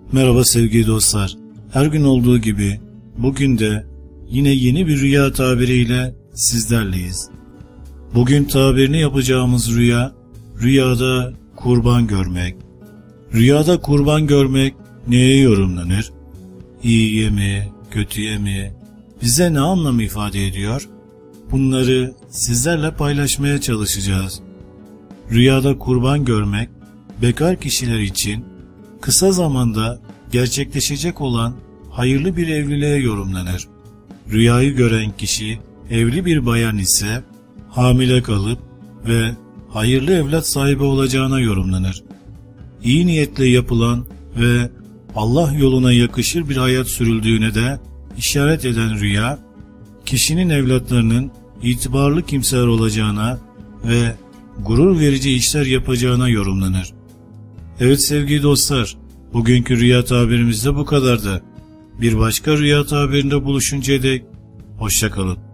Merhaba sevgili dostlar. Her gün olduğu gibi bugün de yine yeni bir rüya tabiriyle sizlerleyiz. Bugün tabirini yapacağımız rüya, rüyada kurban görmek. Rüyada kurban görmek neye yorumlanır? İyiye mi, kötüye mi? Bize ne anlam ifade ediyor? Bunları sizlerle paylaşmaya çalışacağız. Rüyada kurban görmek, bekar kişiler için kısa zamanda gerçekleşecek olan hayırlı bir evliliğe yorumlanır. Rüyayı gören kişi evli bir bayan ise hamile kalıp ve hayırlı evlat sahibi olacağına yorumlanır. İyi niyetle yapılan ve Allah yoluna yakışır bir hayat sürüldüğüne de işaret eden rüya, kişinin evlatlarının itibarlı kimseler olacağına ve gurur verici işler yapacağına yorumlanır. Evet sevgili dostlar, bugünkü rüya tabirimiz de bu kadardı. Bir başka rüya tabirinde buluşuncaya dek hoşça kalın.